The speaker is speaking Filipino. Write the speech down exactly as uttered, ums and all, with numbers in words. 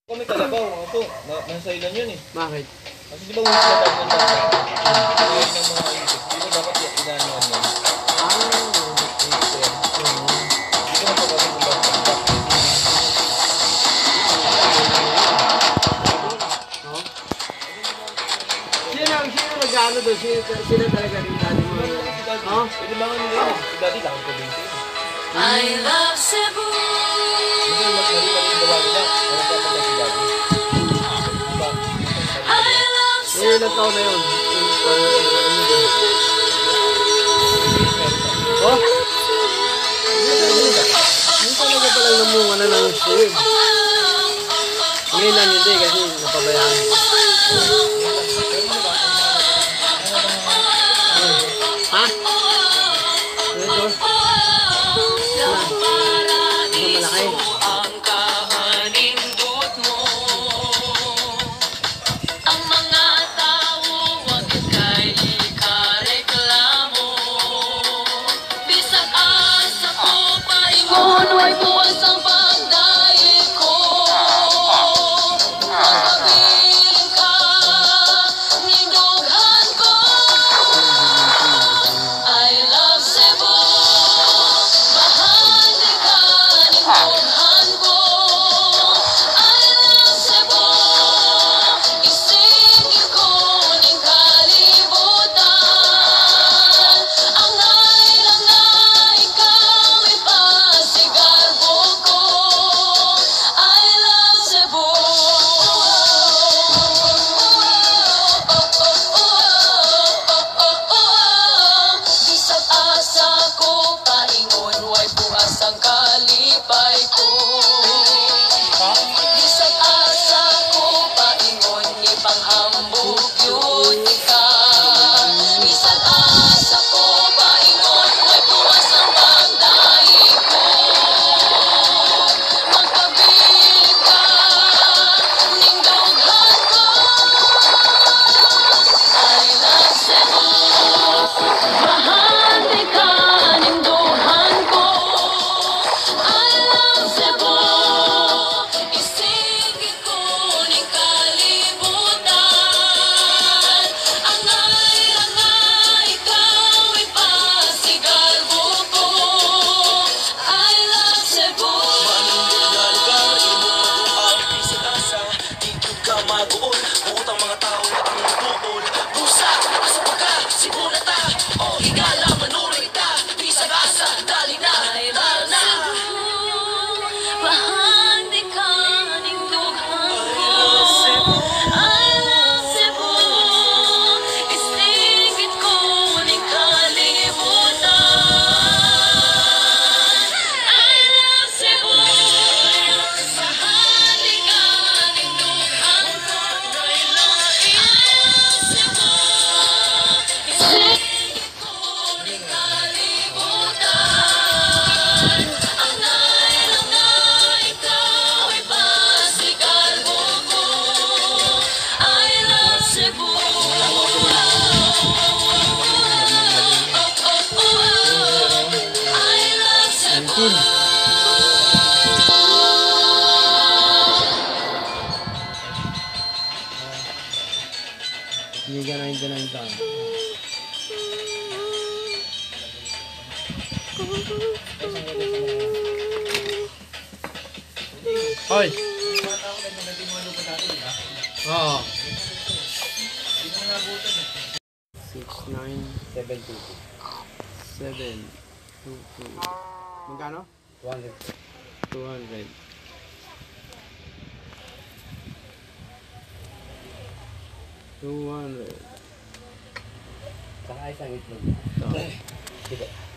Kami kalabaw, ito, na, nasa ilan yun eh. Bakit? Kasi di ba ulit na tayo ng bata? Ngayon ng mga isip, di ba dapat yung inanuan yun? Ah, Ito yan. Di ko napagawin ng bata. oh. Sino, sino nag-ano doon? Sino, sino talaga rin dati mo? Oh? Ilimangan nila yun. Si daddy lang ko din siya. I love Cebu. Hindi, mas mali pa rin gawa nila. Ano pa pagka si daddy? Diba? I love Eh, Cebu. ilang taon na yun? Oh? Hindi talaga palang namunga na ng save. Ngayon lang hindi kasi napabayaan. Ha? Ano ito? Malaki. Ang kahanindot mo. Ang mga tao wag kay ikareklamo. Bisag asa ko paingon way buwas ang pagdaig ko. Magkabiling ka ning dughan ko. I love Cebu. Bahagi ka ning dughan ko. I love Cebu. Isingit ko ning kalibutan. Angay lang na ikaw ipasigarbo ko. I love Cebu. Bisag asa ko paingon way bukas ang kalipay ko. Bisag asa ko paingon ni panghambog yun ka. Bisag asa ko paingon way bukas ang pagdaig ko. Magkabiling ka ning dughan ko. I love Cebu. Bahagi ka ning dughan ko. I love Cebu. Isingit ko ning kalibutan. Angay lang na ikaw ipasigarbo ko. I love Cebu. Maguol, utang mga tao na ang nagbuol. Busa, asa pa ka, sibuna ta. O higala, manuloy ta. Bisag asa, dali na, dali na. Bahagi ka ning dughan ko. I love Cebu. Isingit ko ning kalibutan. I love Cebu. Bahagi ka ning dughan ko. I love Cebu. Isingit ko ning kalibutan. Angay lang na ikaw ipasigarbo ko. I love Cebu. I love Cebu. Hindi ka ninety-nine taon. Hoy! Oo. six nine seven two two. seven two two. Magkano? one hundred. two hundred. two hundred. Saka isang itlog. Ito. Sige.